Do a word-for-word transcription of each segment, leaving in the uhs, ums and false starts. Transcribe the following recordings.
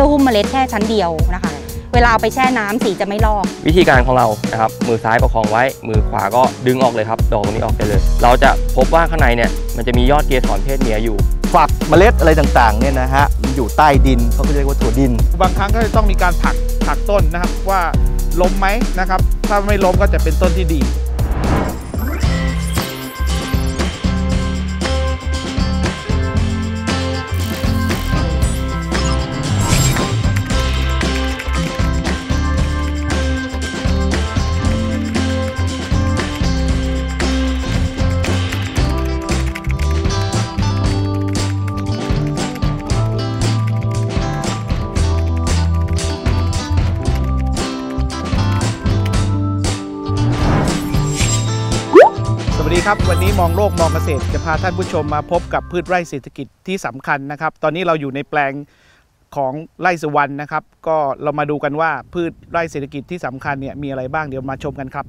ยื่อหุ้มเมล็ดแค่ชั้นเดียวนะคะเวลาเอาไปแช่น้ำสีจะไม่ลอกวิธีการของเรานะครับมือซ้ายประคองไว้มือขวาก็ดึงออกเลยครับดอกนี้ออกไปเลยเราจะพบว่าข้างในเนี่ยมันจะมียอดเกสรเพศเมียอยู่ฝักเมล็ดอะไรต่างๆเนี่ยนะฮะมันอยู่ใต้ดินเขาเรียกว่าถั่วดินบางครั้งก็จะต้องมีการผักผักต้นนะครับว่าล้มไหมนะครับถ้าไม่ล้มก็จะเป็นต้นที่ดีสวัสดีครับวันนี้มองโลกมองเกษตรจะพาท่านผู้ชมมาพบกับพืชไร่เศรษฐกิจที่สำคัญนะครับตอนนี้เราอยู่ในแปลงของไร่สุวรรณนะครับก็เรามาดูกันว่าพืชไร่เศรษฐกิจที่สำคัญเนี่ยมีอะไรบ้างเดี๋ยวมาชมกันครับ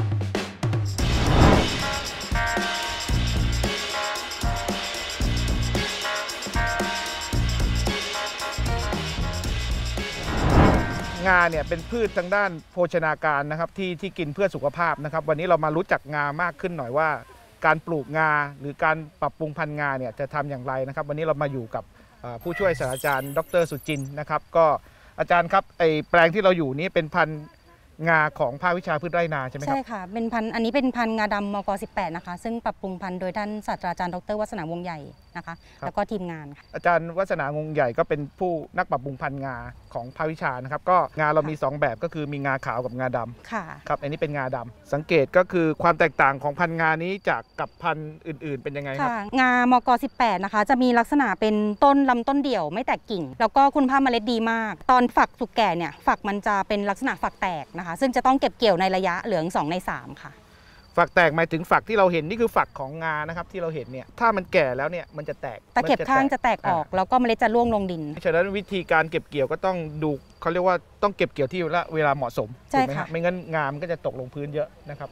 งาเนี่ยเป็นพืชทางด้านโภชนาการนะครับที่ที่กินเพื่อสุขภาพนะครับวันนี้เรามารู้จักงามากขึ้นหน่อยว่าการปลูกงาหรือการปรับปรุงพันธุ์งาเนี่ยจะทำอย่างไรนะครับวันนี้เรามาอยู่กับผู้ช่วยศาสตราจารย์ดร.สุจินต์นะครับก็อาจารย์ครับไอแปลงที่เราอยู่นี้เป็นพันธุ์งาของภาควิชาพืชไร่นาใช่ไหมครับใช่ค่ะเป็นพันธุ์อันนี้เป็นพันธุ์งาดำมกสิบแปดนะคะซึ่งปรับปรุงพันธุ์โดยท่านศาสตราจารย์ดร.วัฒนาวงศ์ใหญ่นะคะแล้วก็ทีมงานค่ะอาจารย์วัฒนาวงศ์ใหญ่ก็เป็นผู้นักปรับปรุงพันธุ์งาของภาควิชานะครับก็งาเรามีสองแบบก็คือมีงาขาวกับงาดำค่ะครับอันนี้เป็นงาดำสังเกตก็คือความแตกต่างของพันธุ์งานี้จากกับพันธุ์อื่นๆเป็นยังไงครับงามกสิบแปดนะคะจะมีลักษณะเป็นต้นลำต้นเดี่ยวไม่แตกกิ่งแล้วก็คุณภาพเมล็ดดีมากตอนฝักสุกแก่เนี่ยฝักมันจะเป็นลักษณะฝักแตกนะคะซึ่งจะต้องเก็บเกี่ยวในระยะเหลืองสองในสามค่ะฝักแตกหมายถึงฝักที่เราเห็นนี่คือฝักของงานะครับที่เราเห็นเนี่ยถ้ามันแก่แล้วเนี่ยมันจะแตกตะเข็บข้างจะแตกออกแล้วก็เมล็ดจะร่วงลงดินฉะนั้นวิธีการเก็บเกี่ยวก็ต้องดูเขาเรียกว่าต้องเก็บเกี่ยวที่เวลาเหมาะสมใช่ค่ะไม่งั้นงามันก็จะตกลงพื้นเยอะนะครับ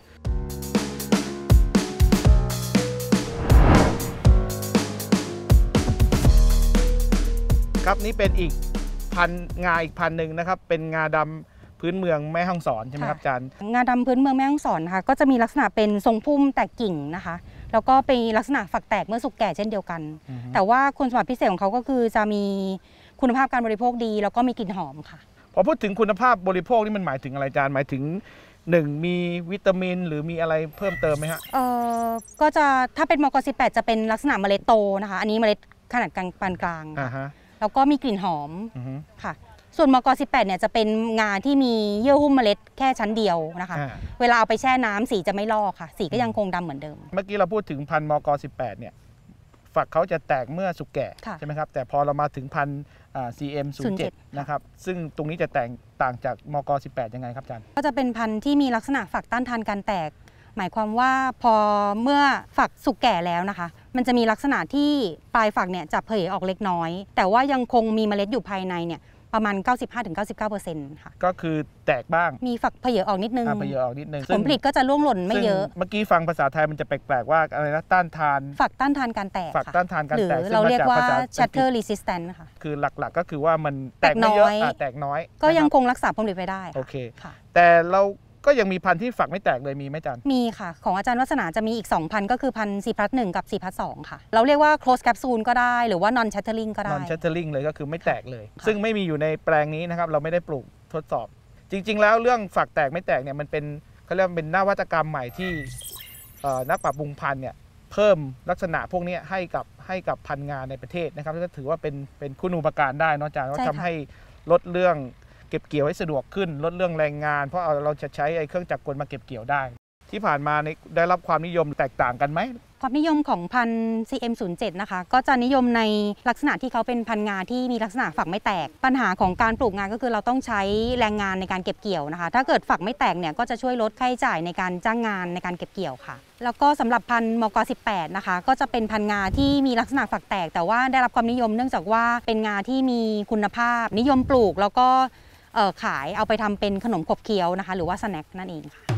ครับนี่เป็นอีกพันงาอีกพันหนึ่งนะครับเป็นงาดำพื้นเมืองแม่ฮ่องสอนใช่ไหมครับอาจารย์งาดำพื้นเมืองแม่ฮ่องสอนนะคะก็จะมีลักษณะเป็นทรงพุ่มแตกกิ่งนะคะแล้วก็เป็นลักษณะฝักแตกเมื่อสุกแก่เช่นเดียวกันแต่ว่าคุณสมบัติพิเศษของเขาก็คือจะมีคุณภาพการบริโภคดีแล้วก็มีกลิ่นหอมค่ะพอพูดถึงคุณภาพบริโภคนี่มันหมายถึงอะไรอาจารย์หมายถึงหนึ่งมีวิตามินหรือมีอะไรเพิ่มเติมไหมฮะเออก็จะถ้าเป็นมกสิบแปดจะเป็นลักษณะเมล็ดโตนะคะอันนี้เมล็ดขนาดกลางปานกลางแล้วก็มีกลิ่นหอมค่ะส่วนมกสิบแปดเนี่ยจะเป็นงาที่มีเยื่อหุ้มเมล็ดแค่ชั้นเดียวนะคะเวลาเอาไปแช่น้ำสีจะไม่ลอกค่ะสีก็ยังคงดำเหมือนเดิมเมื่อกี้เราพูดถึงพันธุ์มกสิบแปดเนี่ยฝักเขาจะแตกเมื่อสุกแก่ใช่ไหมครับแต่พอเรามาถึงพันธุ์ ซี เอ็ม ศูนย์เจ็ด นะครับซึ่งตรงนี้จะแตกต่างจากมกสิบแปดยังไงครับอาจารย์ก็จะเป็นพันธุ์ที่มีลักษณะฝักต้านทานการแตกหมายความว่าพอเมื่อฝักสุกแก่แล้วนะคะมันจะมีลักษณะที่ปลายฝักเนี่ยจะเผยออกเล็กน้อยแต่ว่ายังคงมีเมล็ดอยู่ภายในเนี่ยประมาณ เก้าสิบห้าถึงเก้าสิบเก้าเปอร์เซ็นต์ ค่ะก็คือแตกบ้างมีฝักเผยออกนิดนึงเผยออกนิดนึงผลผลิตก็จะร่วงหล่นไม่เยอะเมื่อกี้ฟังภาษาไทยมันจะแปลกๆว่าอะไรนะต้านทานฝักต้านทานการแตกฝักต้านทานการแตกหรือเราเรียกว่า shatter resistant ค่ะคือหลักๆก็คือว่ามันแตกน้อยแตกน้อยก็ยังคงรักษาผลผลิตไว้ได้โอเคแต่เราก็ยังมีพันธุ์ที่ฝักไม่แตกเลยมีไหมอาจารย์มีค่ะของอาจารย์วัฒนาจะมีอีกสองพันก็คือพันสี่พัดหนึ่งกับสี่พัดสองค่ะเราเรียกว่า close capsule ก็ได้หรือว่า non shattering ก็ได้ non shattering เลยก็คือไม่แตกเลยซึ่งไม่มีอยู่ในแปลงนี้นะครับเราไม่ได้ปลูกทดสอบจริงๆแล้วเรื่องฝักแตกไม่แตกเนี่ยมันเป็นเขาเรียกเป็นนวัตกรรมใหม่ที่นักปรับปรุงพันธุ์เนี่ยเพิ่มลักษณะพวกนี้ให้กับให้กับพันธุ์งานในประเทศนะครับก็ถือว่าเป็นเป็นคุณูปการได้เนาะอาจารย์ว่าทำให้ลดเรื่องเก็บเกี่ยวให้สะดวกขึ้นลดเรื่องแรงงานเพราะเราจะใช้ไอ้เครื่องจักรกลมาเก็บเกี่ยวได้ที่ผ่านมาได้รับความนิยมแตกต่างกันไหมความนิยมของพันธุ์ ซี เอ็ม ศูนย์เจ็ด นะคะก็จะนิยมในลักษณะที่เขาเป็นพันธุ์งาที่มีลักษณะฝักไม่แตกปัญหาของการปลูกงาก็คือเราต้องใช้แรงงานในการเก็บเกี่ยวนะคะถ้าเกิดฝักไม่แตกเนี่ยก็จะช่วยลดค่าใช้จ่ายในการจ้างงานในการเก็บเกี่ยวค่ะแล้วก็สำหรับพันธุ์มกสิบแปดนะคะก็จะเป็นพันธุ์งาที่มีลักษณะฝักแตกแต่ว่าได้รับความนิยมเนื่องจากว่าเป็นงาที่มีคุณภาพนิยมปลูกแล้วก็ขายเอาไปทำเป็นขนมขบเคี้ยวนะคะหรือว่าสแน็คนั่นเองค่ะ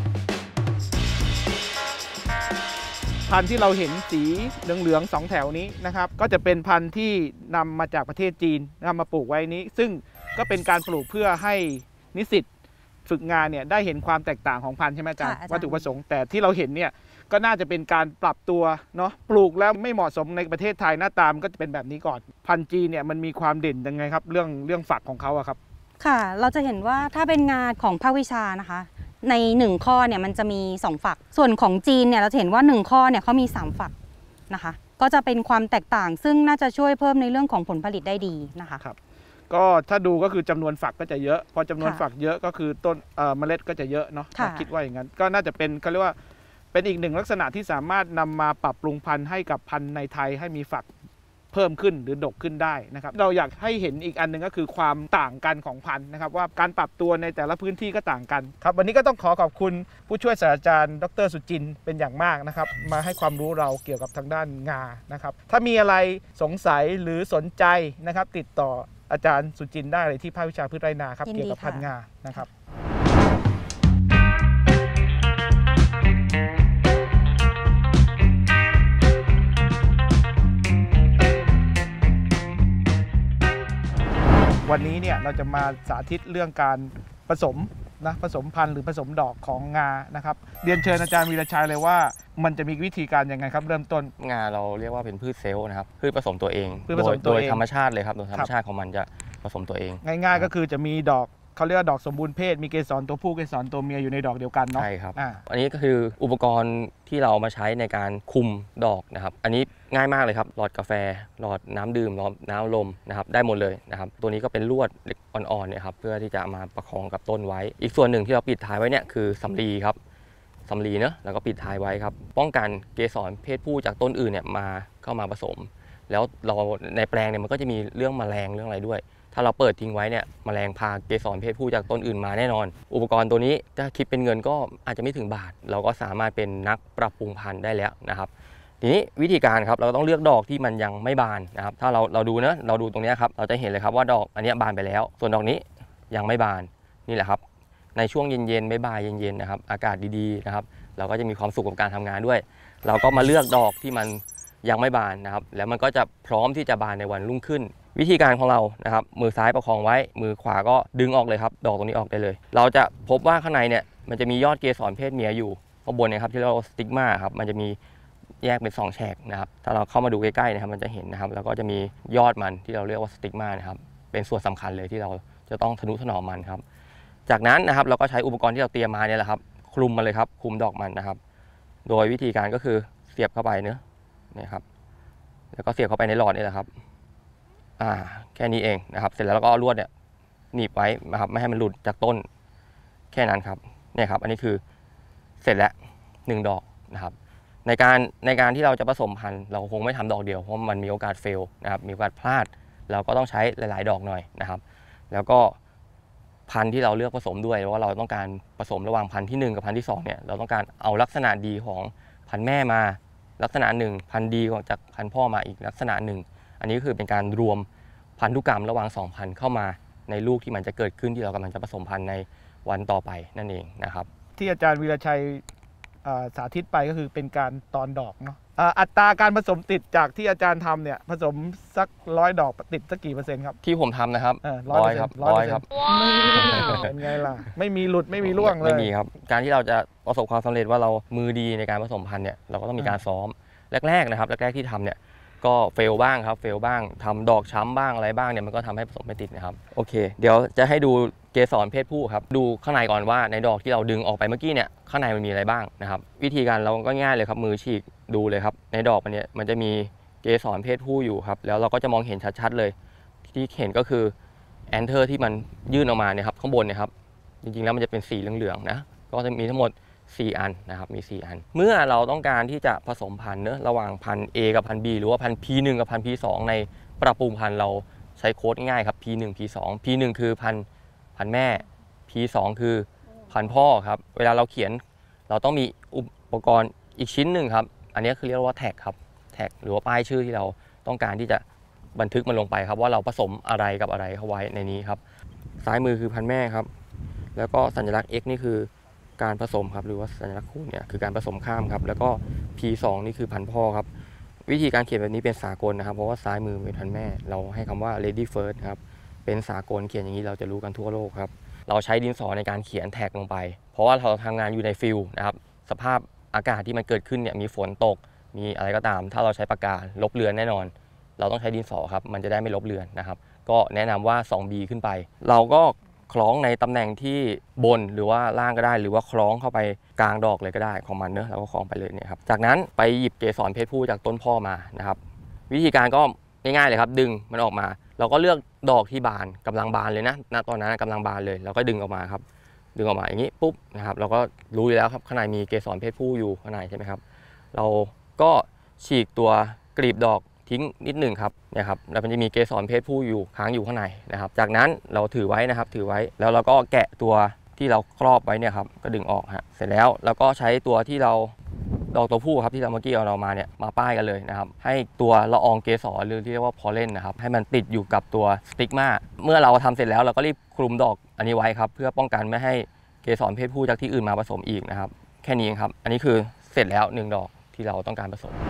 พันธุ์ที่เราเห็นสีเหลืองๆสองแถวนี้นะครับก็จะเป็นพันธุ์ที่นำมาจากประเทศจีนนำมาปลูกไว้นี้ซึ่งก็เป็นการปลูกเพื่อให้นิสิตฝึกงานเนี่ยได้เห็นความแตกต่างของพันธุ์ใช่ไหมอาจารย์วัตถุประสงค์แต่ที่เราเห็นเนี่ยก็น่าจะเป็นการปรับตัวเนาะปลูกแล้วไม่เหมาะสมในประเทศไทยหน้าตามก็จะเป็นแบบนี้ก่อนพันธุ์จีนเนี่ยมันมีความเด่นยังไงครับเรื่องเรื่องฝักของเขาอะครับค่ะเราจะเห็นว่าถ้าเป็นงานของภาควิชานะคะในหนึ่งข้อเนี่ยมันจะมีสองฝักส่วนของจีนเนี่ยเราจะเห็นว่าหนึ่งข้อเนี่ยเขามีสามฝักนะคะก็จะเป็นความแตกต่างซึ่งน่าจะช่วยเพิ่มในเรื่องของผลผลิตได้ดีนะคะครับก็ถ้าดูก็คือจำนวนฝักก็จะเยอะพอจำนวนฝักเยอะก็คือต้นเมล็ดก็จะเยอะเนาะคิดว่าอย่างนั้นก็น่าจะเป็นเขาเรียกว่าเป็นอีกหนึ่งลักษณะที่สามารถนำมาปรับปรุงพันธุ์ให้กับพันธุ์ในไทยให้มีฝักเพิ่มขึ้นหรือดกขึ้นได้นะครับเราอยากให้เห็นอีกอันหนึ่งก็คือความต่างกันของพันธุ์นะครับว่าการปรับตัวในแต่ละพื้นที่ก็ต่างกันครับวันนี้ก็ต้องขอขอบคุณผู้ช่วยศาสตราจารย์ดรสุจินต์เป็นอย่างมากนะครับมาให้ความรู้เราเกี่ยวกับทางด้านงานะครับถ้ามีอะไรสงสัยหรือสนใจนะครับติดต่ออาจารย์สุจินต์ได้เลยที่ภาควิชาพืชไร่นาครับเกี่ยวกับพันธุ์งานะครับวันนี้เนี่ยเราจะมาสาธิตเรื่องการผสมนะผสมพันธุ์หรือผสมดอกของงานะครับเรียนเชิญอาจารย์วีรชัยเลยว่ามันจะมีวิธีการยังไงครับเริ่มต้นงาเราเรียกว่าเป็นพืชเซลล์นะครับพืชผสมตัวเองพืชผสมตัวเองโดยธรรมชาติเลยครับโดยธรรมชาติของมันจะผสมตัวเองง่ายๆก็คือจะมีดอกเขาเรียกว่าดอกสมบูรณ์เพศมีเกสรตัวผู้เกสรตัวเมียอยู่ในดอกเดียวกันเนาะใช่ครับอันนี้ก็คืออุปกรณ์ที่เรามาใช้ในการคุมดอกนะครับอันนี้ง่ายมากเลยครับหลอดกาแฟหลอดน้ำดื่มหลอดน้ำลมนะครับได้หมดเลยนะครับตัวนี้ก็เป็นลวดเล็กอ่อนๆเนี่ยครับเพื่อที่จะมาประคองกับต้นไว้อีกส่วนหนึ่งที่เราปิดท้ายไว้เนี่ยคือสำลีครับสำลีเนอะแล้วก็ปิดท้ายไว้ครับป้องกันเกสรเพศผู้จากต้นอื่นเนี่ยมาเข้ามาผสมแล้วเราในแปลงเนี่ยมันก็จะมีเรื่องแมลงเรื่องอะไรด้วยถ้าเราเปิดทิ้งไว้เนี่ยแมลงพาเกสรเพศผู้จากต้นอื่นมาแน่นอนอุปกรณ์ตัวนี้ถ้าคิดเป็นเงินก็อาจจะไม่ถึงบาทเราก็สามารถเป็นนักปรับปรุงพันธุ์ได้แล้วนะครับทีนี้วิธีการครับเราต้องเลือกดอกที่มันยังไม่บานนะครับถ้าเราเราดูนะเราดูตรงนี้ครับเราจะเห็นเลยครับว่าดอกอันนี้บานไปแล้วส่วนดอกนี้ยังไม่บานนี่แหละครับในช่วงเย็นๆบ่ายๆเย็นๆนะครับอากาศดีๆนะครับเราก็จะมีความสุขกับการทำงานด้วยเราก็มาเลือกดอกที่มันยังไม่บานนะครับแล้วมันก็จะพร้อมที่จะบานในวันรุ่งขึ้นวิธีการของเรานะครับมือซ้ายประคองไว้มือขวาก็ดึงออกเลยครับดอกตรงนี้ออกได้เลยเราจะพบว่าข้างในเนี่ยมันจะมียอดเกสรเพศเมียอยู่ข้างบนเนี่ยครับที่เราสติกมาครับมันจะมีแยกเป็นสองแฉกนะครับถ้าเราเข้ามาดูใกล้ๆนะครับมันจะเห็นนะครับแล้วก็จะมียอดมันที่เราเรียกว่าสติกมานะครับเป็นส่วนสำคัญเลยที่เราจะต้องทนุถนอมมันครับจากนั้นนะครับเราก็ใช้อุปกรณ์ที่เราเตรียมมาเนี่ยแหละครับคลุมมันเลยครับคลุมดอกมันนะครับโดยวิธีการก็คือเสียบเข้าไปเนื้อเนี่ยครับแล้วก็เสียบเข้าไปในหลอดนี่แหละครับอ่าแค่นี้เองนะครับเสร็จแล้วเราก็เอาลวดเนี่ยหนีบไว้นะครับไม่ให้มันหลุดจากต้นแค่นั้นครับเนี่ยครับอันนี้คือเสร็จแล้วหนึ่งดอกนะครับในการในการที่เราจะผสมพันธุ์เราคงไม่ทำดอกเดียวเพราะมันมีโอกาสเฟลนะครับมีโอกาสพลาดเราก็ต้องใช้หลายๆดอกหน่อยนะครับแล้วก็พันธุ์ที่เราเลือกผสมด้วยเพราะว่าเราต้องการผสมระหว่างพันธุ์ที่หนึ่งกับพันธุ์ที่สองเนี่ยเราต้องการเอาลักษณะดีของพันธุ์แม่มาลักษณะหนึ่งพันธุ์ดีของจากพันธุ์พ่อมาอีกลักษณะหนึ่งอันนี้คือเป็นการรวมพันธุกรรมระหว่างสองพันธุ์เข้ามาในลูกที่มันจะเกิดขึ้นที่เรากำลังจะผสมพันธุ์ในวันต่อไปนั่นเองนะครับที่อาจารย์วีรชัยสาธิตไปก็คือเป็นการตอนดอกเนาะอัตราการผสมติดจากที่อาจารย์ทำเนี่ยผสมสักร้อยดอกติดสักกี่เปอร์เซ็นต์ครับที่ผมทำนะครับร้อยครับร้อยครับเป็นไงล่ะไม่มีหลุดไม่มีร่วงเลยไม่มีครับการที่เราจะประสบความสำเร็จว่าเรามือดีในการผสมพันธุ์เนี่ยเราก็ต้องมีการซ้อมแรกๆนะครับแรกๆที่ทำเนี่ยก็เฟลบ้างครับเฟลบ้างทำดอกช้ำบ้างอะไรบ้างเนี่ยมันก็ทำให้ผสมไม่ติดนะครับโอเคเดี๋ยวจะให้ดูเกสรเพศผู้ครับดูข้างในก่อนว่าในดอกที่เราดึงออกไปเมื่อกี้เนี่ยข้างในมันมีอะไรบ้างนะครับวิธีการเราก็ง่ายเลยครับมือฉีกดูเลยครับในดอกมันเนี่ยมันจะมีเกสรเพศผู้อยู่ครับแล้วเราก็จะมองเห็นชัดๆเลยที่เห็นก็คือแอนเทอร์ที่มันยื่นออกมาเนี่ยครับข้างบนเนี่ยครับจริงๆแล้วมันจะเป็นสีเหลืองๆนะก็จะมีทั้งหมดสี่อันนะครับมีสี่อันเมื่อเราต้องการที่จะผสมพันธุ์เนอะระหว่างพันธุ์ A กับพันธุ์ B หรือว่าพันธุ์ พี หนึ่ง กับพันธุ์ พี สอง ในปรับปรุงพันธุ์เราใช้โค้ดง่ายครับ พี หนึ่ง พี สอง พี หนึ่ง คือพันธุ์พันธุ์แม่ พี สอง คือพันธุ์พ่อครับเวลาเราเขียนเราต้องมีอุปกรณ์อีกชิ้นหนึ่งครับอันนี้คือเรียกว่าแท็กครับแท็กหรือว่าป้ายชื่อที่เราต้องการที่จะบันทึกมันลงไปครับว่าเราผสมอะไรกับอะไรเข้าไว้ในนี้ครับซ้ายมือคือพันธุ์แม่ครับแล้วก็สัญลักษณ์ X นี่คือการผสมครับหรือว่าสัญลักษณ์คูณเนี่ยคือการผสมข้ามครับแล้วก็ พี สอง นี่คือพันธุ์พ่อครับวิธีการเขียนแบบนี้เป็นสากลนะครับเพราะว่าซ้ายมือเป็นพันธุ์แม่เราให้คำว่า lady first ครับเป็นสากลเขียนอย่างนี้เราจะรู้กันทั่วโลกครับเราใช้ดินสอในการเขียนแท็กลงไปเพราะว่าเราทำงานอยู่ในฟิลด์นะครับสภาพอากาศที่มันเกิดขึ้นเนี่ยมีฝนตกมีอะไรก็ตามถ้าเราใช้ปากกาลบเลือนแน่นอนเราต้องใช้ดินสอครับมันจะได้ไม่ลบเลือนนะครับก็แนะนำว่า สองบี ขึ้นไปเราก็คล้องในตำแหน่งที่บนหรือว่าล่างก็ได้หรือว่าคล้องเข้าไปกลางดอกเลยก็ได้ของมันเนอะเราก็คล้องไปเลยเนี่ยครับจากนั้นไปหยิบเกสรเพศผู้จากต้นพ่อมานะครับวิธีการก็ง่ายๆเลยครับดึงมันออกมาเราก็เลือกดอกที่บานกำลังบานเลยนะณตอนนั้นกำลังบานเลยเราก็ดึงออกมาครับดึงออกมาอย่างนี้ปุ๊บนะครับเราก็รู้อยู่แล้วครับข้างในมีเกสรเพศผู้อยู่ข้างในใช่ไหมครับเราก็ฉีกตัวกลีบดอกทิ้งนิดหนึ่งครับเนี่ยครับแล้วมันจะมีเกสรเพศผู้อยู่ค้างอยู่ข้างในนะครับจากนั้นเราถือไว้นะครับถือไว้แล้วเราก็แกะตัวที่เราครอบไว้เนี่ยครับก็ดึงออกฮะเสร็จแล้วเราก็ใช้ตัวที่เราดอกตัวผู้ครับที่เราเมื่อกี้เอาเรามาเนี่ยมาป้ายกันเลยนะครับให้ตัวละอองเกสรหรือที่เรียกว่าพอลเลนนะครับให้มันติดอยู่กับตัวสติกมาเมื่อเราทำเสร็จแล้วเราก็รีบคลุมดอกอันนี้ไว้ครับเพื่อป้องกันไม่ให้เกสรเพศผู้จากที่อื่นมาผสมอีกนะครับแค่นี้เองครับอันนี้คือเสร็จแล้วหนึ่งดอกที่เราต้องการผสม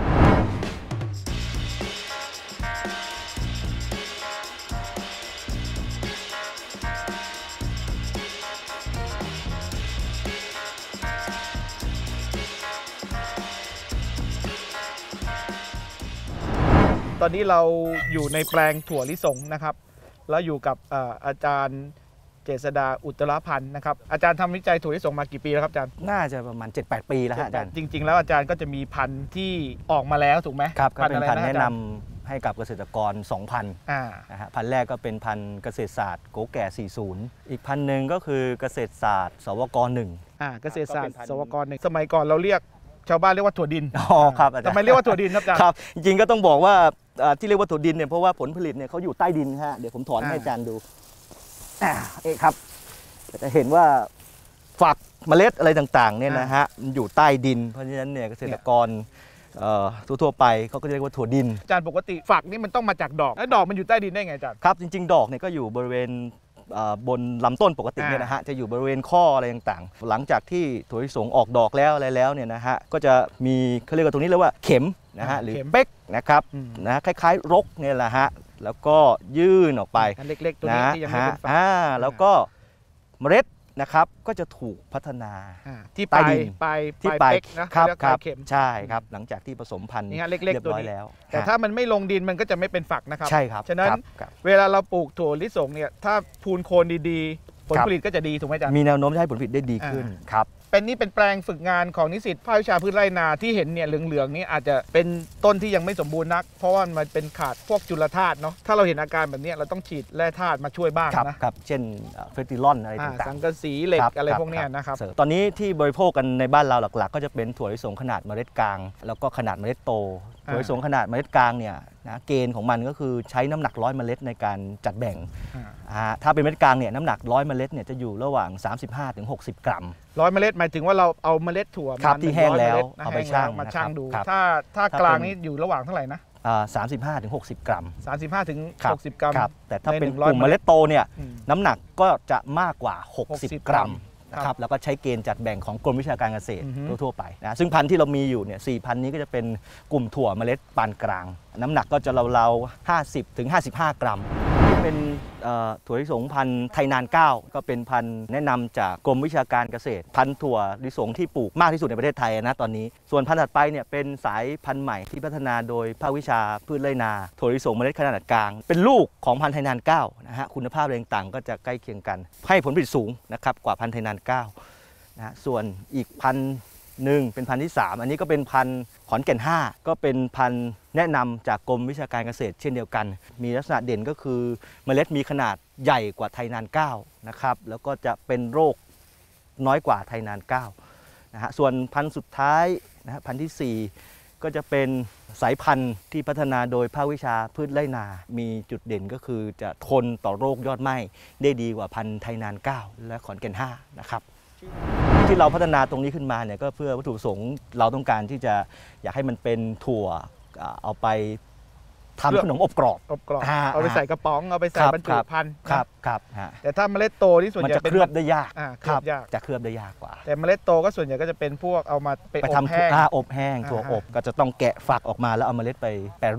ตอนนี้เราอยู่ในแปลงถั่วลิสงนะครับแล้วอยู่กับอาจารย์เจษฎาอุตรพันธ์นะครับอาจารย์ทำวิจัยถั่วลิสงมากี่ปีแล้วครับอาจารย์น่าจะประมาณ เจ็ดแปด ปีแล้วฮะอาจารย์จริงๆแล้วอาจารย์ก็จะมีพันธุ์ที่ออกมาแล้วถูกไหมครับก็เป็นพันธุ์แนะนำให้กับเกษตรกรสองพันธุ์นะฮะพันธุ์แรกก็เป็นพันธุ์เกษตรศาสตร์โกแก่สี่สิบอีกพันธุ์หนึ่งก็คือเกษตรศาสตร์สวกหนึ่งอ่าเกษตรศาสตร์สวกหนึ่งสมัยก่อนเราเรียกชาวบ้านเรียกว่าถั่วดินอ๋อครับอาจารย์ทำไมเรียกว่าถั่วดินครับอาจารย์ครับจริงๆก็ต้องบอกว่าที่เรียกว่าถั่วดินเนี่ยเพราะว่าผลผลิตเนี่ยเขาอยู่ใต้ดินฮะเดี๋ยวผมถอนให้อาจารย์ดูอ่าเอ๊ะครับจะเห็นว่าฝักเมล็ดอะไรต่างๆเนี่ยนะฮะมันอยู่ใต้ดินเพราะฉะนั้นเนี่ยเกษตรกรทั่วๆไปเขาก็เรียกว่าถั่วดินอาจารย์ปกติฝักนี่มันต้องมาจากดอกแล้วดอกมันอยู่ใต้ดินได้ไงอาจารย์ครับจริงๆดอกเนี่ยก็อยู่บริเวณบนลำต้นปกติเนี่ยนะฮะจะอยู่บริเวณข้ออะไรต่างๆหลังจากที่ถั่วลิสงออกดอกแล้วอะไรแล้วเนี่ยนะฮะก็จะมีเขาเรียกว่าตรงนี้เรียกว่าเข็มนะฮะหรือเป๊กนะครับนะคล้ายๆรกเนี่ยแหละฮะแล้วก็ยื่นออกไปอันเล็กๆตัวนี้ที่ยังไม่เป็นฝักอ่าแล้วก็เมล็ดนะครับก็จะถูกพัฒนาที่ปลายปลายที่ปลายนะครับครับใช่ครับหลังจากที่ผสมพันธุ์เรียบร้อยแล้วแต่ถ้ามันไม่ลงดินมันก็จะไม่เป็นฝักนะครับใช่ครับฉะนั้นเวลาเราปลูกถั่วลิสงเนี่ยถ้าพูนโคนดีๆผลผลิตก็จะดีถูกไหมจ๊ะมีแนวโน้มจะให้ผลผลิตได้ดีขึ้นครับเป็นนี่เป็นแปลงฝึกงานของนิสิตภาควิชาพืชไร่นาที่เห็นเนี่ยเหลืองๆนี้อาจจะเป็นต้นที่ยังไม่สมบูรณ์นักเพราะว่ามันเป็นขาดพวกจุลธาตุเนาะถ้าเราเห็นอาการแบบนี้เราต้องฉีดแร่ธาตุมาช่วยบ้างนะครับเช่นเฟอร์ติลอนอะไรต่างๆสังกะสีเหล็กอะไรพวกนี้นะครับตอนนี้ที่บริโภคกันในบ้านเราหลักๆก็จะเป็นถั่วลิสงขนาดเมล็ดกลางแล้วก็ขนาดเมล็ดโตถั่วลิสงขนาดเมล็ดกลางเนี่ยนะเกณฑ์ของมันก็คือใช้น้ำหนักร้อยเมล็ดในการจัดแบ่งถ้าเป็นเมล็ดกลางเนี่ยน้ำหนักร้อยเมล็ดเนี่ยจะอยู่ระหว่าง สามสิบห้าถึงหกสิบ กรัมร้อยเมล็ดหมายถึงว่าเราเอาเมล็ดถั่วมาที่แห้งแล้วเอาไปชั่งมาชั่งดูถ้าถ้ากลางนี้อยู่ระหว่างเท่าไหร่นะสามสิบห้าถึงหกสิบ กรัมสามสิบห้าถึงหกสิบ กรัมแต่ถ้าเป็นกลุ่มเมล็ดโตเนี่ยน้ำหนักก็จะมากกว่าหกสิบ กรัมนะครับแล้วก็ใช้เกณฑ์จัดแบ่งของกรมวิชาการเกษตรทั่วๆไปนะซึ่งพันธุ์ที่เรามีอยู่เนี่ยสี่พันธุ์นี้ก็จะเป็นกลุ่มถั่วเมล็ดปานกลางน้ำหนักก็จะราวๆห้าสิบถึงห้าสิบห้า กรัมเป็นถั่วลิสงพันธุ์ไทยนานเก้าก็เป็นพันธุ์แนะนำจากกรมวิชาการเกษตรพันธุ์ถั่วลิสงที่ปลูกมากที่สุดในประเทศไทยนะตอนนี้ส่วนพันธุ์ถัดไปเนี่ยเป็นสายพันธุ์ใหม่ที่พัฒนาโดยภาควิชาพืชไร่นาถั่วลิสงเมล็ดขนาดกลางเป็นลูกของพันธุ์ไทยนานเก้านะฮะคุณภาพอะไรต่างๆก็จะใกล้เคียงกันให้ผลผลิตสูงนะครับกว่าพันธุ์ไทยนานเก้านะส่วนอีกพันธุ์หนึ่งเป็นพันธุ์ที่สามอันนี้ก็เป็นพันธุ์ขอนแก่นห้าก็เป็นพันธุ์แนะนำจากกรมวิชาการเกษตรเช่นเดียวกันมีลักษณะเด่นก็คือเมล็ดมีขนาดใหญ่กว่าไทยนานเก้านะครับแล้วก็จะเป็นโรคน้อยกว่าไทยนานเก้านะฮะส่วนพันธุ์สุดท้ายนะฮะพันธุ์ที่สี่ก็จะเป็นสายพันธุ์ที่พัฒนาโดยภาควิชาพืชไร่นามีจุดเด่นก็คือจะทนต่อโรคยอดไหม้ได้ดีกว่าพันธุ์ไทยนานเก้าและขอนแก่นห้านะครับที่เราพัฒนาตรงนี้ขึ้นมาเนี่ยก็เพื่อวัตถุประสงค์เราต้องการที่จะอยากให้มันเป็นถั่วเอาไปทำขนมอบกรอบอบกรอบเอาไปใส่กระป๋องเอาไปใส่บรรจุภัณฑ์ครับครับแต่ถ้าเมล็ดโตที่ส่วนใหญ่จะเคลือบได้ยากเคลือบยากจะเคลือบได้ยากกว่าแต่เมล็ดโตก็ส่วนใหญ่ก็จะเป็นพวกเอามาไปทำอบแห้งอบแห้งถั่วอบก็จะต้องแกะฝักออกมาแล้วเอาเมล็ดไปแปรรูป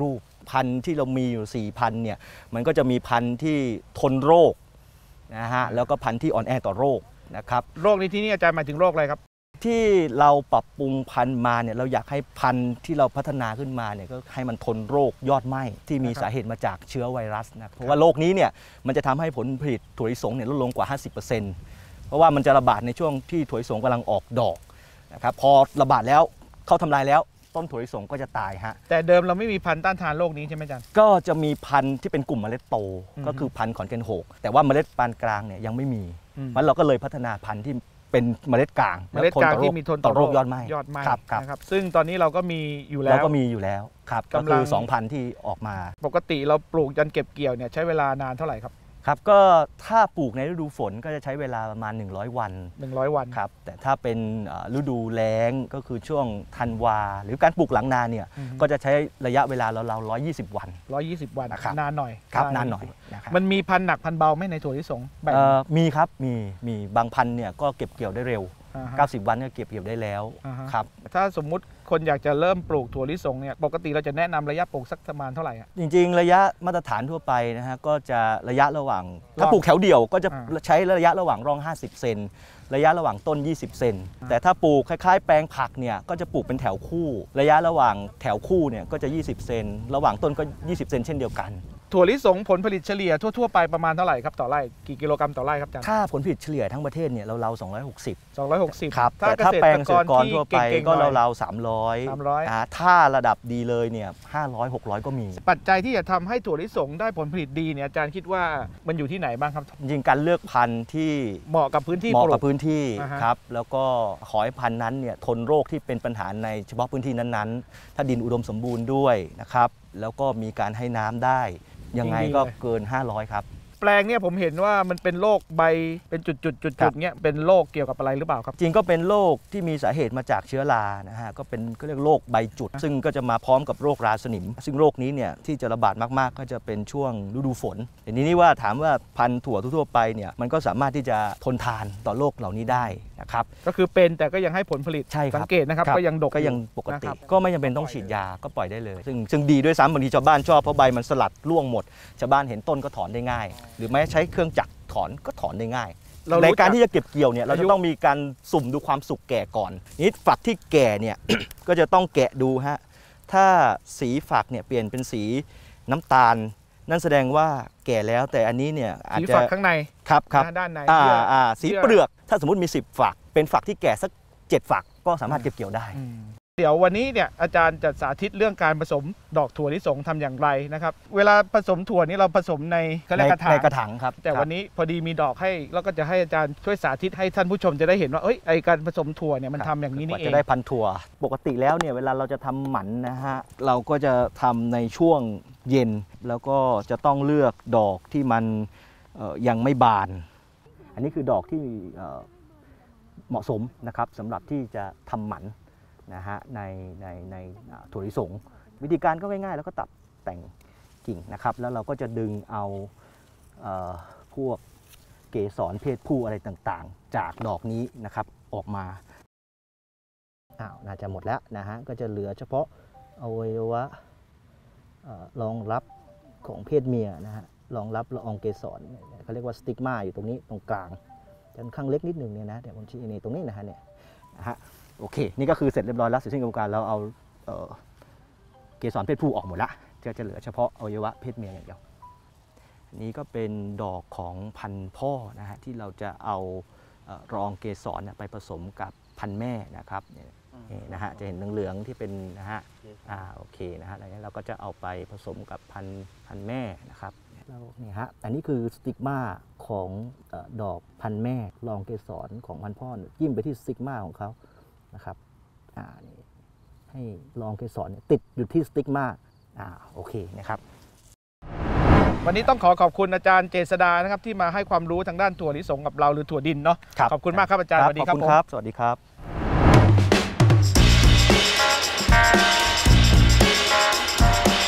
พันธุ์ที่เรามีอยู่สี่พันธุ์เนี่ยมันก็จะมีพันธุ์ที่ทนโรคนะฮะแล้วก็พันธุ์ที่อ่อนแอต่อโรคนะครับโรคนี้ที่นี่อาจารย์หมายถึงโรคอะไรครับที่เราปรับปรุงพันธุ์มาเนี่ยเราอยากให้พันธุ์ที่เราพัฒนาขึ้นมาเนี่ยก็ให้มันทนโรคยอดไหม้ที่มีสาเหตุมาจากเชื้อไวรัสนะเพราะว่าโรคนี้เนี่ยมันจะทำให้ผลผลิตถั่วลิสงเนี่ยลดลงกว่า ห้าสิบเปอร์เซ็นต์ เพราะว่ามันจะระบาดในช่วงที่ถั่วลิสงกำลังออกดอกนะครับพอระบาดแล้วเข้าทำลายแล้วต้นถั่วลิสงก็จะตายฮะแต่เดิมเราไม่มีพันธุ์ต้านทานโรคนี้ใช่ไหมอาจารย์ก็จะมีพันธุ์ที่เป็นกลุ่มเมล็ดโตก็คือพันธุ์ขอนแก่นโหกแต่ว่าเมล็ดปานกลางเนี่ยยังไม่มีมันเราก็เลยพัฒนาพันธุ์ที่เป็นเมล็ดกลางเมล็ดกลางที่มีทนต่อโรคยอดไหม้ยอดไหม้ครับนะครับซึ่งตอนนี้เราก็มีอยู่แล้วเราก็มีอยู่แล้วครับก็คือสองพันธุ์ที่ออกมาปกติเราปลูกจนเก็บเกี่ยวเนี่ยใช้เวลานานเท่าไหร่ครับครับก็ถ้าปลูกในฤดูฝนก็จะใช้เวลาประมาณหนึ่งร้อยวันหนึ่งร้อยวันครับแต่ถ้าเป็นฤดูแล้งก็คือช่วงธันวาหรือการปลูกหลังนาเนี่ยก็จะใช้ระยะเวลาเราเราหนึ่งร้อยยี่สิบวันหนึ่งร้อยยี่สิบวันนานหน่อยครับนานหน่อยนะครับมันมีพันธุ์หนักพันธุ์เบาไหมในถั่วลิสงมีครับมีมีบางพันธุ์เนี่ยก็เก็บเกี่ยวได้เร็วเก้าสิบวันก็เก็บเกี่ยวได้แล้วครับถ้าสมมุติคนอยากจะเริ่มปลูกถั่วลิสงเนี่ยปกติเราจะแนะนำระยะปลูกสักประมาณเท่าไหร่จริงๆระยะมาตรฐานทั่วไปนะฮะก็จะระยะระหว่างถ้าปลูกแถวเดี่ยวก็จะใช้ระยะระหว่างร่องห้าสิบเซนระยะระหว่างต้นยี่สิบเซนแต่ถ้าปลูกคล้ายๆแปลงผักเนี่ยก็จะปลูกเป็นแถวคู่ระยะระหว่างแถวคู่เนี่ยก็จะยี่สิบเซนระหว่างต้นก็ยี่สิบเซนเช่นเดียวกันถั่วลิสงผลผลิตเฉลี่ยทั่วๆไปประมาณเท่าไหร่ครับต่อไร่กี่กิโลกรัมต่อไร่ครับอาจารย์ถ้าผลผลิตเฉลี่ยทั้งประเทศเนี่ยเราเราสองร้อยหกสิบสองร้อยหกสิบครับแต่ถ้าแปลงเกษตรกรทั่วไปก็เราเราสามร้อยถ้าระดับดีเลยเนี่ยห้าร้อย หกร้อยก็มีปัจจัยที่จะทำให้ถั่วลิสงได้ผลผลิตดีเนี่ยอาจารย์คิดว่ามันอยู่ที่ไหนบ้างครับจริงๆการเลือกพันธุ์ที่เหมาะกับพื้นที่เหมาะกับพื้นที่ครับแล้วก็ขอให้พันธุ์นั้นเนี่ยทนโรคที่เป็นปัญหาในเฉพาะพื้นที่นั้นๆถ้าดินอุดมสมบูรณ์ด้วยนะครับแล้วก็มีการให้น้ำได้ยังไงก็เกินห้าร้อยครับแปลงเนี่ยผมเห็นว่ามันเป็นโรคใบเป็นจุดๆๆๆเนี่ยเป็นโรคเกี่ยวกับอะไรหรือเปล่าครับจริงก็เป็นโรคที่มีสาเหตุมาจากเชื้อรานะฮะก็เป็นก็เรียกโรคใบจุดซึ่งก็จะมาพร้อมกับโรคราสนิมซึ่งโรคนี้เนี่ยที่จะระบาดมากๆก็จะเป็นช่วงฤดูฝนทีนี้นี่ว่าถามว่าพันธุ์ถั่วทั่วไปเนี่ยมันก็สามารถที่จะทนทานต่อโรคเหล่านี้ได้นะครับก็คือเป็นแต่ก็ยังให้ผลผลิตใช่สังเกตนะครับก็ยังดกก็ยังปกติก็ไม่จำเป็นต้องฉีดยาก็ปล่อยได้เลยซึ่งซึ่งดีด้วยซ้ำบางทีชาวบ้านชอบเพราะใบมันสลัดร่วงหมดชาวบ้านเห็นต้นก็ถอนได้ง่ายหรือไม่ใช้เครื่องจักรถอนก็ถอนได้ง่ายในการที่จะเก็บเกี่ยวเนี่ยเราจะต้องมีการสุ่มดูความสุกแก่ก่อนนี้ฝักที่แก่เนี่ย ก็จะต้องแกะดูฮะถ้าสีฝักเนี่ยเปลี่ยนเป็นสีน้ำตาลนั่นแสดงว่าแก่แล้วแต่อันนี้เนี่ยอาจจะสีฝักข้างในครับครับด้านในอ่าอ่าสีเปลือกถ้าสมมติมีสิบฝักเป็นฝักที่แก่สักเจ็ดฝักก็สามารถเก็บเกี่ยวได้เดี๋ยววันนี้เนี่ยอาจารย์จะสาธิตเรื่องการผสมดอกถั่วลิสงทำอย่างไรนะครับเวลาผสมถั่วนี้เราผสมในกระถางในกระถางครับแต่วันนี้พอดีมีดอกให้แล้วก็จะให้อาจารย์ช่วยสาธิตให้ท่านผู้ชมจะได้เห็นว่าเอ้ยไอการผสมถั่วเนี่ยมันทำอย่างนี้นี่เองจะได้พันธุ์ถั่วปกติแล้วเนี่ยเวลาเราจะทำหมันนะฮะเราก็จะทำในช่วงเย็นแล้วก็จะต้องเลือกดอกที่มันยังไม่บานอันนี้คือดอกที่เหมาะสมนะครับสำหรับที่จะทำหมันนะฮะในในในถั่วลิสงวิธีการก็ง่ายๆแล้วก็ตัดแต่งกิ่งนะครับแล้วเราก็จะดึงเอาเอ่อพวกเกสรเพศผู้อะไรต่างๆจากดอกนี้นะครับออกมาอ้าวน่าจะหมดแล้วนะฮะก็จะเหลือเฉพาะอวัยวะรองรับของเพศเมียนะฮะรองรับละอองเกสรเขาเรียกว่าสติกมาอยู่ตรงนี้ตรงกลางจะค่อนข้างเล็กนิดนึงเนี่ยนะเดี๋ยวผมชี้นี่ตรงนี้นะฮะเนี่ยนะฮะโอเคนี่ก็คือเสร็จเรียบร้อยแล้วเสร็จสิ้นกระบวนการเราเอาเอ่อเกสรเพศผู้ออกหมดละจะจะเหลือเฉพาะอวัยวะเพศเมียอย่างเดียวนี้ก็เป็นดอกของพันธุ์พ่อนะฮะที่เราจะเอารองเกสรไปผสมกับพันธุ์แม่นะครับนี่นะฮะจะเห็นเหลืองๆที่เป็นนะฮะอ่าโอเคนะฮะอะไรนี้เราก็จะเอาไปผสมกับพันธุ์พันธุ์แม่นะครับแล้วนี่ฮะอันนี้คือสติกมาของดอกพันธุ์แม่รองเกสรของพันธุ์พ่อจิ้มไปที่สติกมาของเขานะครับอ่านี่ให้รองเกสรติดอยู่ที่สติกมาอ่าโอเคนะครับวันนี้ต้องขอขอบคุณอาจารย์เจษฎานะครับที่มาให้ความรู้ทางด้านถั่วลิสงกับเราหรือถั่วดินเนาะขอบคุณมากครับอาจารย์สวัสดีครับขอบคุณครับสวัสดีครับ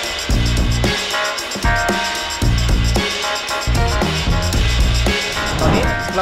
ตอนนี้เรา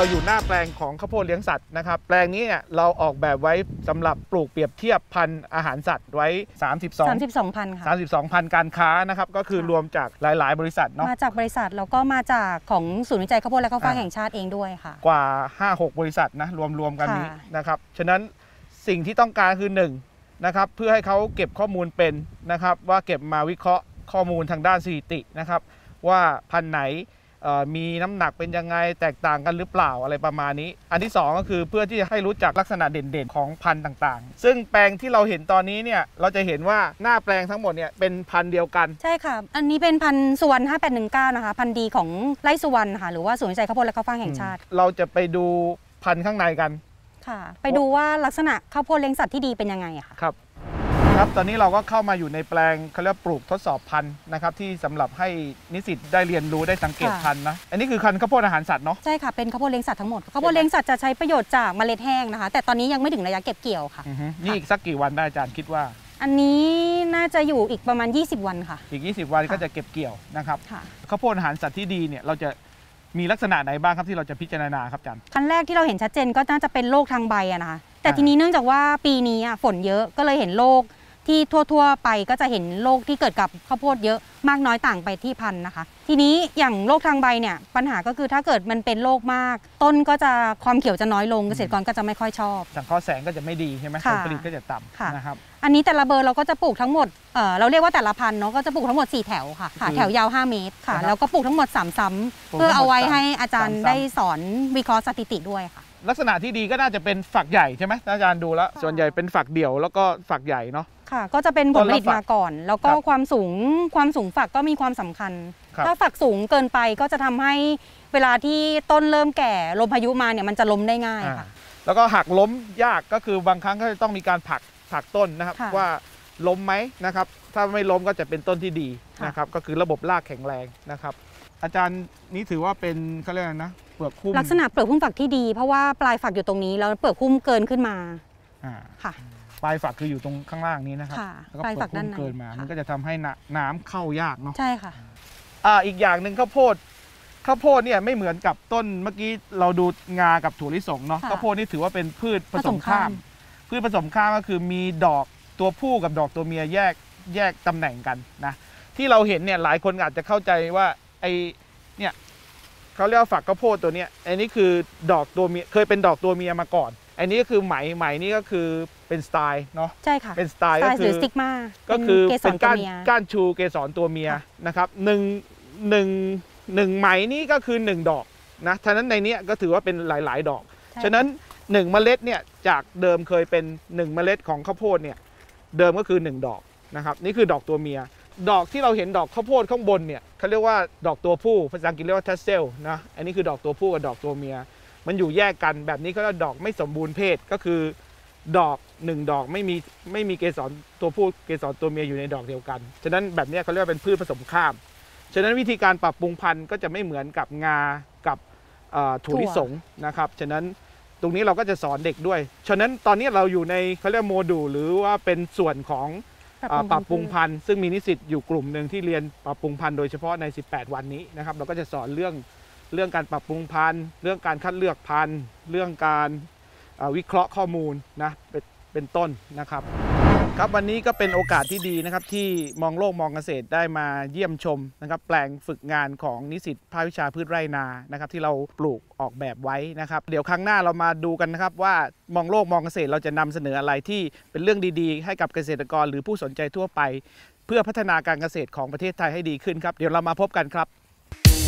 เราอยู่หน้าแปลงของข้าวโพดเลี้ยงสัตว์นะครับแปลงนี้เนี่ยเราออกแบบไว้สำหรับปลูกเปรียบเทียบพันธุ์อาหารสัตว์ไว้สามสิบสองสามสิบสองพันค่ะสามสิบสองพันการค้านะครับก็คือรวมจากหลาย ๆ บริษัทเนาะมาจากบริษัทแล้วก็มาจากของศูนย์วิจัยข้าวโพดและข้าวฟ่างแห่งชาติเองด้วยค่ะกว่า ห้าหก บริษัทนะรวมๆกันนี้ค่ะนะครับฉะนั้นสิ่งที่ต้องการคือหนึ่งนะครับเพื่อให้เขาเก็บข้อมูลเป็นนะครับว่าเก็บมาวิเคราะห์ข้อมูลทางด้านสถิตินะครับว่าพันธุ์ไหนมีน้ำหนักเป็นยังไงแตกต่างกันหรือเปล่าอะไรประมาณนี้อันที่สองก็คือเพื่อที่จะให้รู้จักลักษณะเด่นๆของพันธุ์ต่างๆซึ่งแปลงที่เราเห็นตอนนี้เนี่ยเราจะเห็นว่าหน้าแปลงทั้งหมดเนี่ยเป็นพันธุ์เดียวกันใช่ค่ะอันนี้เป็นพันธุ์สุวรรณห้าแปดหนึ่งเก้านะคะพันธุ์ดีของไร่สุวรรณค่ะหรือว่าศูนย์วิจัยข้าวโพดและข้าวฟ่างแห่งชาติเราจะไปดูพันธุ์ข้างในกันค่ะไปดูว่าลักษณะข้าวโพดเลี้ยงสัตว์ที่ดีเป็นยังไงอะค่ะครับครับตอนนี้เราก็เข้ามาอยู่ในแปลงเขาเรียกปลูกทดสอบพันธุ์นะครับที่สำหรับให้นิสิตได้เรียนรู้ได้สังเกตพันธุ์นะอันนี้คือพันธุ์ข้าวโพดอาหารสัตว์เนาะใช่ค่ะเป็นข้าวโพดเลี้ยงสัตว์ทั้งหมดข้าวโพดเลี้ยงสัตว์จะใช้ประโยชน์จากเมล็ดแห้งนะคะแต่ตอนนี้ยังไม่ถึงระยะเก็บเกี่ยวค่ะนี่อีกสักกี่วันได้อาจารย์คิดว่าอันนี้น่าจะอยู่อีกประมาณยี่สิบวันค่ะอีกยี่สิบวันก็จะเก็บเกี่ยวนะครับข้าวโพดอาหารสัตว์ที่ดีเนี่ยเราจะมีลักษณะไหนบ้างครับที่เราจะพิจารณาครับอาจารย์ขั้นแรกที่เราเห็นชัดเจนก็น่าจะเป็นโรคทางใบอะนะคะแต่ทีนี้เนื่องจากว่าปีนี้ฝนเยอะก็เลยเห็นโรคที่ทั่วๆไปก็จะเห็นโรคที่เกิดกับข้าวโพดเยอะมากน้อยต่างไปที่พันธุ์นะคะทีนี้อย่างโรคทางใบเนี่ยปัญหาก็คือถ้าเกิดมันเป็นโรคมากต้นก็จะความเขียวจะน้อยลงเกษตรกรก็จะไม่ค่อยชอบสังเคราะห์แสงก็จะไม่ดีใช่ไหมผลผลิตก็จะต่ำนะครับอันนี้แต่ละเบอร์เราก็จะปลูกทั้งหมดเอ่อเราเรียกว่าแต่ละพันธุ์เนาะก็จะปลูกทั้งหมดสี่แถวค่ะแถวยาวห้าเมตรค่ะแล้วก็ปลูกทั้งหมดสามซ้ำเพื่อเอาไว้ให้อาจารย์ได้สอนวิเคราะห์สถิติด้วยค่ะลักษณะที่ดีก็น่าจะเป็นฝักใหญ่ใช่ไหมอาจารย์ดูแล้วส่วนใหญ่เป็นฝักเดี่ยวแล้วก็ฝักใหญ่เนาะค่ะก็จะเป็นผลผลิตมาก่อนแล้วก็ความสูงความสูงฝักก็มีความสำคัญถ้าฝักสูงเกินไปก็จะทำให้เวลาที่ต้นเริ่มแก่ลมพายุมาเนี่ยมันจะล้มได้ง่ายค่ะแล้วก็หักล้มยากก็คือบางครั้งก็จะต้องมีการผลักผลักต้นนะครับว่าล้มไหมนะครับถ้าไม่ล้มก็จะเป็นต้นที่ดีนะครับก็คือระบบรากแข็งแรงนะครับอาจารย์นี้ถือว่าเป็นเขาเรียกอะไรนะเปลือกหุ้มลักษณะเปลือกหุ้มฝักที่ดีเพราะว่าปลายฝักอยู่ตรงนี้แล้วเปลือกหุ้มเกินขึ้นมาค่ะปลายฝักคืออยู่ตรงข้างล่างนี้นะครับแล้วก็เปลือกหุ้มเกินมามันก็จะทำให้น้ำเข้ายากเนาะใช่ค่ะอ่าอีกอย่างหนึ่งข้าวโพดข้าวโพดเนี่ยไม่เหมือนกับต้นเมื่อกี้เราดูงากับถั่วลิสงเนาะข้าวโพดนี่ถือว่าเป็นพืชผสมข้ามพืชผสมข้ามก็คือมีดอกตัวผู้กับดอกตัวเมียแยกแยกตำแหน่งกันนะที่เราเห็นเนี่ยหลายคนอาจจะเข้าใจว่าไอเนี่ยเขาเรียกว่าฝักข้าวโพดตัวเนี้ยอันนี้คือดอกตัวเมียเคยเป็นดอกตัวเมียมาก่อนอันนี้ก็คือไหมไหมนี่ก็คือเป็นสไตล์เนาะใช่ค่ะเป็นสไตล์ก็คือสติกมาก็คือเป็นก้านก้านชูเกสรตัวเมียนะครับหนึ่งหนึ่งหนึ่งไหมนี่ก็คือหนึ่งดอกนะฉะนั้นในนี้ก็ถือว่าเป็นหลายๆดอกฉะนั้นหนึ่งเมล็ดเนี่ยจากเดิมเคยเป็นหนึ่งเมล็ดของข้าวโพดเนี่ยเดิมก็คือหนึ่งดอกนะครับนี่คือดอกตัวเมียดอกที่เราเห็นดอกข้าวโพดข้างบนเนี่ยเขาเรียกว่าดอกตัวผู้ภาษาอังกฤษเรียกว่าทัสเซลนะอันนี้คือดอกตัวผู้กับดอกตัวเมียมันอยู่แยกกันแบบนี้ก็เรียกดอกไม่สมบูรณ์เพศก็คือดอกหนึ่งดอกไม่มีไม่มีเกสรตัวผู้เกสรตัวเมียอยู่ในดอกเดียวกันฉะนั้นแบบนี้เขาเรียกว่าเป็นพืชผสมข้ามฉะนั้นวิธีการปรับปรุงพันธุ์ก็จะไม่เหมือนกับงากับถั่วลิสงนะครับฉะนั้นตรงนี้เราก็จะสอนเด็กด้วยฉะนั้นตอนนี้เราอยู่ในเขาเรียกโมดูลหรือว่าเป็นส่วนของปรับปรุงพันธุ์ซึ่งมีนิสิตอยู่กลุ่มหนึ่งที่เรียนปรับปรุงพันธุ์โดยเฉพาะในสิบแปดวันนี้นะครับเราก็จะสอนเรื่องเรื่องการปรับปรุงพันธุ์เรื่องการคัดเลือกพันธุ์เรื่องการวิเคราะห์ข้อมูลนะเป็นเป็นต้นนะครับครับวันนี้ก็เป็นโอกาสที่ดีนะครับที่มองโลกมองเกษตรได้มาเยี่ยมชมนะครับแปลงฝึกงานของนิสิตภาควิชาพืชไร่นานะครับที่เราปลูกออกแบบไว้นะครับเดี๋ยวครั้งหน้าเรามาดูกันนะครับว่ามองโลกมองเกษตรเราจะนำเสนออะไรที่เป็นเรื่องดีๆให้กับเกษตรกรหรือผู้สนใจทั่วไปเพื่อพัฒนาการเกษตรของประเทศไทยให้ดีขึ้นครับเดี๋ยวเรามาพบกันครับ